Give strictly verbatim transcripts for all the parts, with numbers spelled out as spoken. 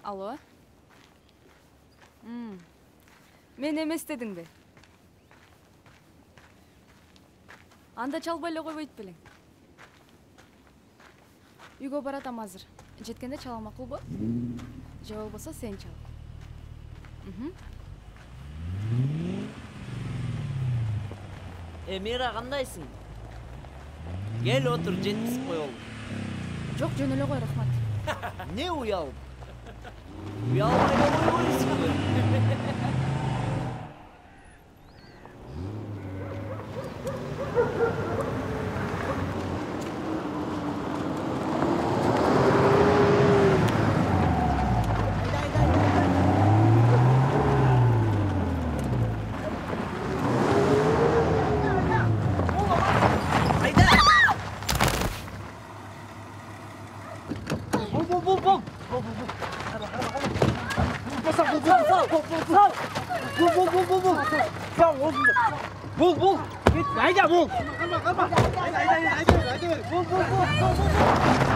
Алло? М. Мен эмес дедиңби? Анда чалбай эле койбойт белең. Үйгө баратам азыр. Жеткенде чала макулбу? Же болбосо сен чал. Мхм. Э, Мира, кандайсың? Кел отур, жеткизип коелу. Жок, жөн эле кой, рахмат. Не уялып? Уялбай эле койбойсуңбу? Bul bul. Git. Haydi bul. Kalma kalma. Haydi haydi haydi haydi. Bul bul bul. Bul bul bul.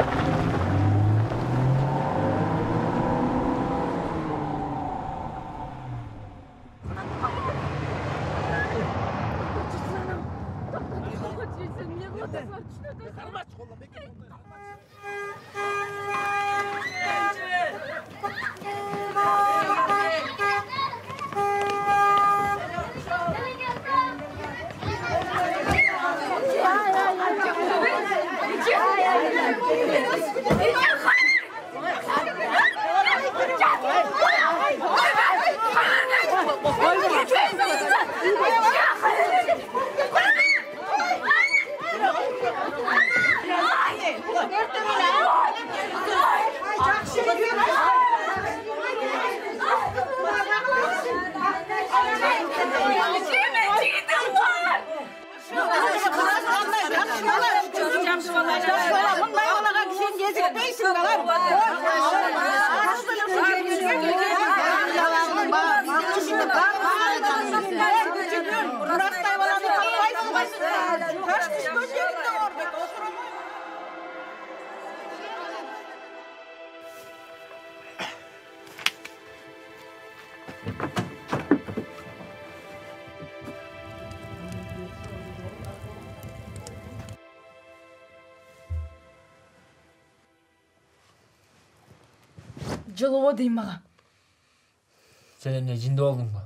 Жылоо дейм мага. Сен эмне жинди болдуңбу?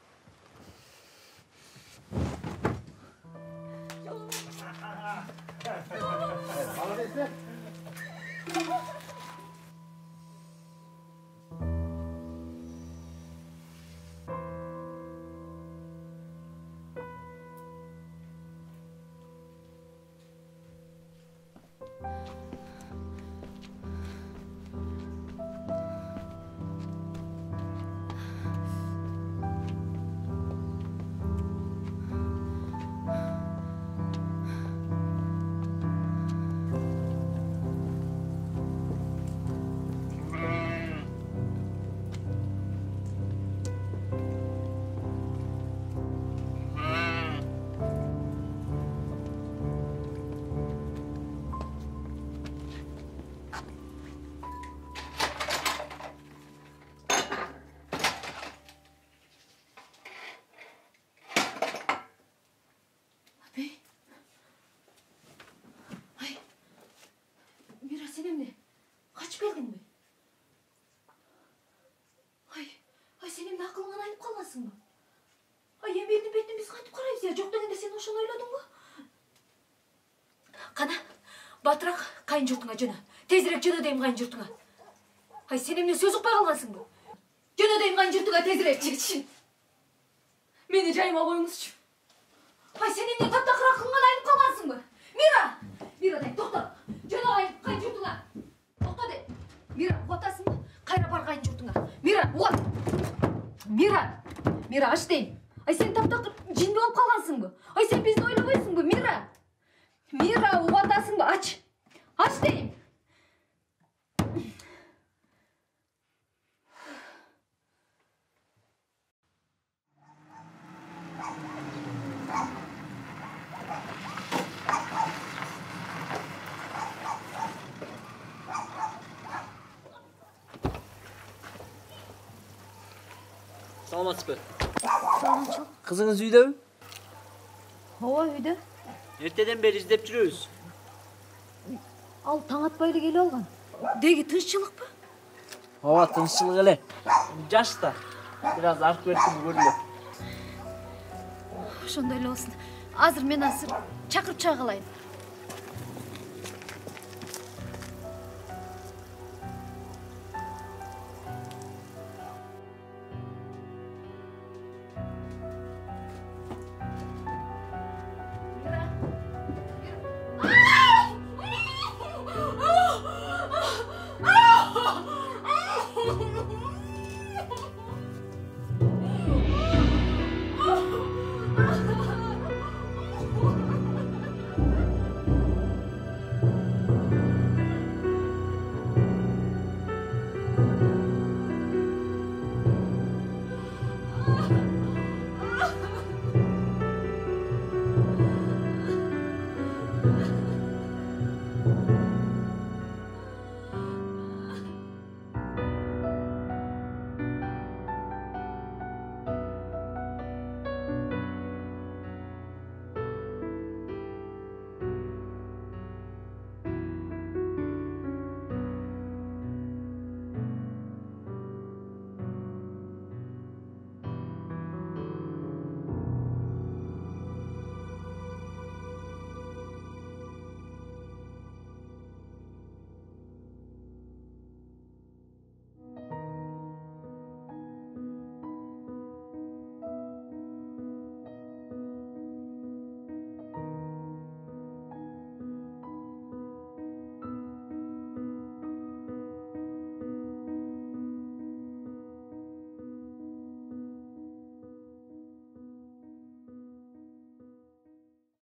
Mira, sen emne? Kaçıp geldin mi? Ay, ay sen emne akılından ayıp kalmasın mı? Ay embeğinin betini biz kayıp karayız ya. Жоқ degende sen oşan oyladın mı? Kana, batırak kayın jurtuna jönö. Tezirek jönö deyim kayın jurtuna. Ay sen emne söz ukpay kalgansың mı? Jönö deyim kayın jurtuna tezirek jigitçin. Meni жайыма коюңузчу. Ay sen emne таптакыр акылыңан айып kalgansың mı? Mira! Mira deyim, tokta. Jönö kayın jurtuna. Tokta de. Mira, ugatасың mı? Kayra бар kayın jurtuna. Mira, ugat. Mira! Mira, aç deyim. Ay sen таптакыр жинди болуп калгансың mı? Ay sen bizди ойлобойсуң mı? Mira! Mira, ugatасың mı? Aç. Aç deyim. Саламатсызбы? Саламатчылык. Кызыңыз үйдөбү? Ооба, үйдө. Эртеден бери издеп жүрөбүз. Ал таң атпайлы келип алган. Деги тынччылыкпы? Ооба, тынччылык эле. Жаш да. Бир аз артып берсем көрүнөт. Ошондой эле болсун. Азыр мен азыр чакырып чыга калайын.